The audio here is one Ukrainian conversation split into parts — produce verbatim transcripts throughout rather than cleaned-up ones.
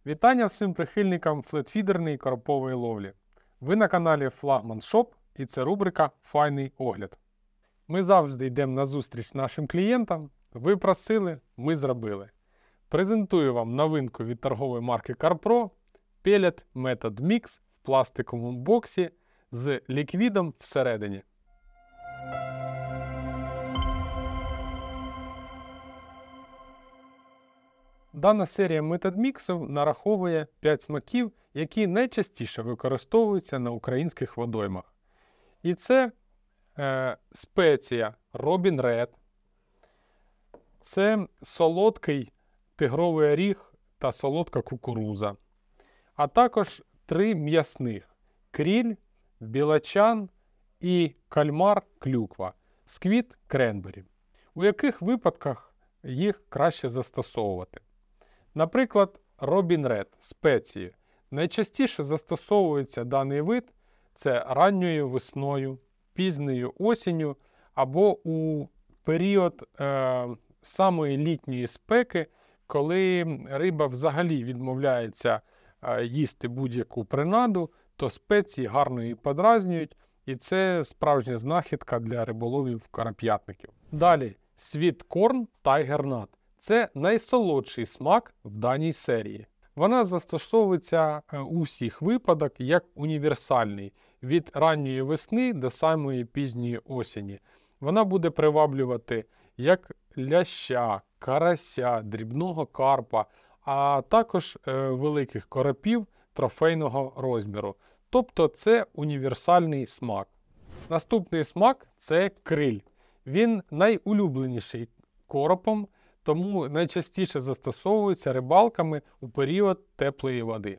Вітання всім прихильникам флетфідерної карпової ловлі. Ви на каналі Флагман Шоп і це рубрика «Файний огляд». Ми завжди йдемо на зустріч нашим клієнтам. Ви просили, ми зробили. Презентую вам новинку від торгової марки CarPro Pellet Method Mix в пластиковому боксі з ліквідом всередині. Дана серія Method Mixів нараховує п'ять смаків, які найчастіше використовуються на українських водоймах. І це е, спеція Robin Red, це солодкий тигровий оріх та солодка кукуруза, а також три м'ясних – кріль, білачан і кальмар-клюква, сквід кренбері. У яких випадках їх краще застосовувати? Наприклад, Robin Red спеції. Найчастіше застосовується даний вид це ранньою весною, пізньою осінню або у період е, самої літньої спеки, коли риба взагалі відмовляється е, їсти будь-яку принаду, то спеції гарно її подразнюють, і це справжня знахідка для риболовів-карап'ятників. Далі, Sweet Corn Tiger Nut. Це найсолодший смак в даній серії. Вона застосовується у всіх випадках як універсальний, від ранньої весни до самої пізньої осені. Вона буде приваблювати як ляща, карася, дрібного карпа, а також е, великих коропів трофейного розміру. Тобто це універсальний смак. Наступний смак – це криль. Він найулюбленіший коропом, тому найчастіше застосовується рибалками у період теплої води.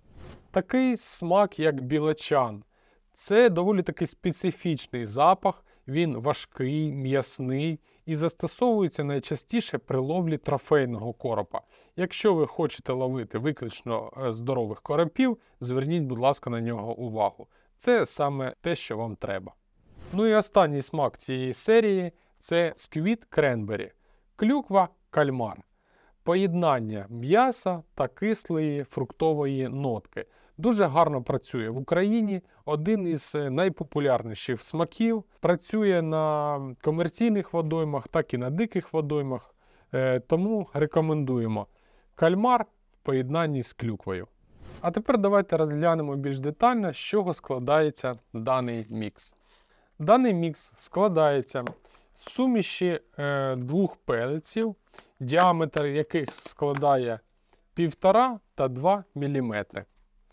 Такий смак, як білачан. Це доволі таки специфічний запах, він важкий, м'ясний і застосовується найчастіше при ловлі трофейного коропа. Якщо ви хочете ловити виключно здорових коропів, зверніть, будь ласка, на нього увагу. Це саме те, що вам треба. Ну і останній смак цієї серії – це сквід кренбері. Клюква, кальмар. Поєднання м'яса та кислої фруктової нотки. Дуже гарно працює в Україні. Один із найпопулярніших смаків. Працює на комерційних водоймах, так і на диких водоймах. Тому рекомендуємо кальмар в поєднанні з клюквою. А тепер давайте розглянемо більш детально, з чого складається даний мікс. Даний мікс складається з суміші е, двох пелетсів, діаметр яких складає півтора та два міліметри.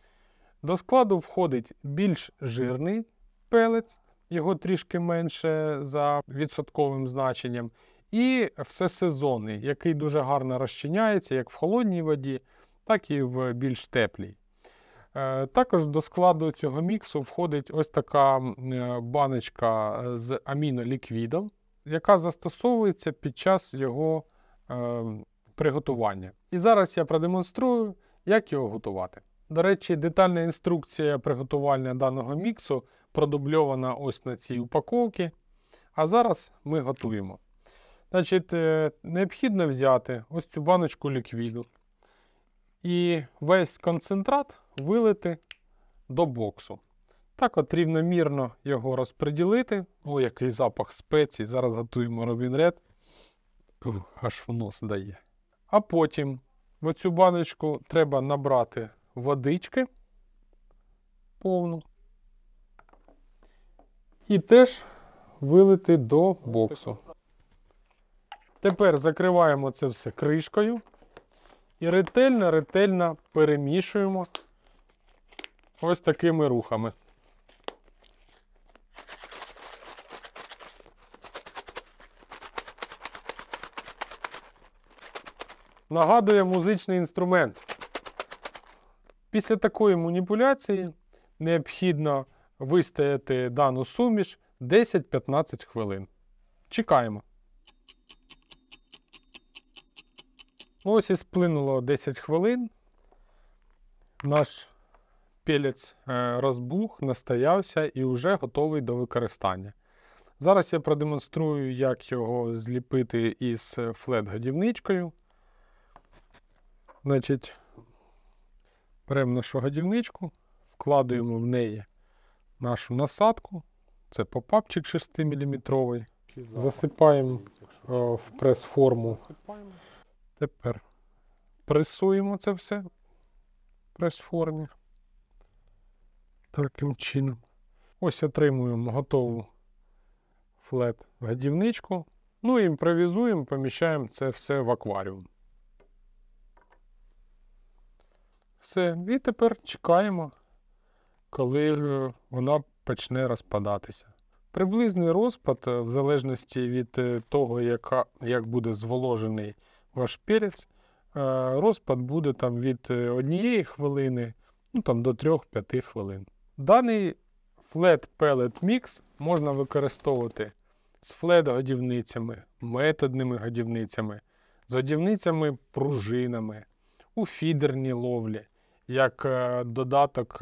До складу входить більш жирний пелець, його трішки менше за відсотковим значенням, і всесезонний, який дуже гарно розчиняється як в холодній воді, так і в більш теплій. Е, також до складу цього міксу входить ось така е, баночка з аміноліквідом, яка застосовується під час його е, приготування. І зараз я продемонструю, як його готувати. До речі, детальна інструкція приготування даного міксу продубльована ось на цій упаковці. А зараз ми готуємо. Значить, е, необхідно взяти ось цю баночку ліквіду і весь концентрат вилити до боксу. Так от рівномірно його розподілити. О, який запах спецій. Зараз готуємо Robin Red. Ух, аж в нос дає. А потім в цю баночку треба набрати водички повну. І теж вилити до боксу. Тепер закриваємо це все кришкою. І ретельно-ретельно перемішуємо ось такими рухами. Нагадує музичний інструмент. Після такої маніпуляції необхідно вистояти дану суміш десять-п'ятнадцять хвилин. Чекаємо. Ось і сплинуло десять хвилин. Наш пелець розбух, настоявся і вже готовий до використання. Зараз я продемонструю, як його зліпити із флет-годівничкою. Значить, Беремо нашу годівничку, вкладаємо в неї нашу насадку. Це попапчик шестиміліметровий. Засипаємо о, в прес-форму. Тепер пресуємо це все в прес-формі. Таким чином. Ось отримуємо готову флет-годівничку. Ну і імпровізуємо, поміщаємо це все в акваріум. Все. І тепер чекаємо, коли вона почне розпадатися. Приблизний розпад, в залежності від того, яка, як буде зволожений ваш перець, розпад буде там від однієї хвилини, ну, там, до трьох-п'яти хвилин. Даний Flat Pellet Mix можна використовувати з флет-годівницями, методними годівницями, з годівницями-пружинами, у фідерній ловлі, як додаток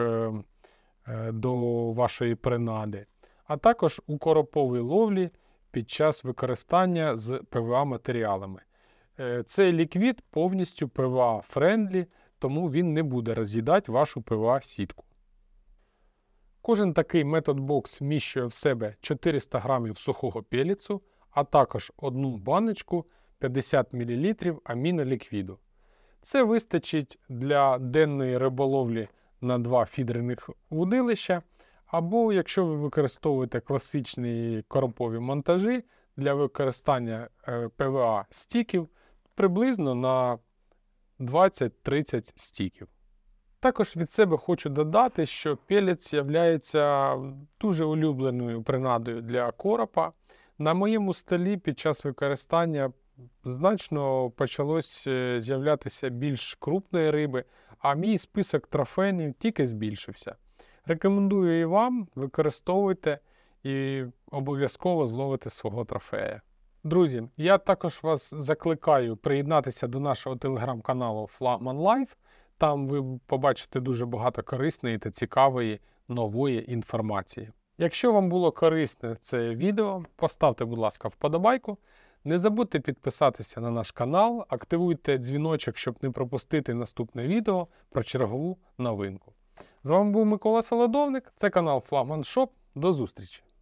до вашої принади, а також у короповій ловлі під час використання з пі ве а-матеріалами. Цей ліквід повністю пі ве а-френдлі, тому він не буде роз'їдати вашу пі ве а-сітку. Кожен такий метод-бокс вміщує в себе чотириста грамів сухого пелецу, а також одну баночку п'ятдесят мілілітрів аміноліквіду. Це вистачить для денної риболовлі на два фідерних вудилища, або якщо ви використовуєте класичні коропові монтажі для використання пі ве а-стіків, приблизно на двадцять-тридцять стіків. Також від себе хочу додати, що пелець є дуже улюбленою принадою для коропа. На моєму столі під час використання значно почалось з'являтися більш крупної риби, а мій список трофеїв тільки збільшився. Рекомендую і вам, використовуйте і обов'язково зловите свого трофея. Друзі, я також вас закликаю приєднатися до нашого телеграм-каналу Flagman Life. Там ви побачите дуже багато корисної та цікавої нової інформації. Якщо вам було корисне це відео, поставте, будь ласка, вподобайку. Не забудьте підписатися на наш канал, активуйте дзвіночок, щоб не пропустити наступне відео про чергову новинку. З вами був Микола Солодовник, це канал Flagman Shop. До зустрічі!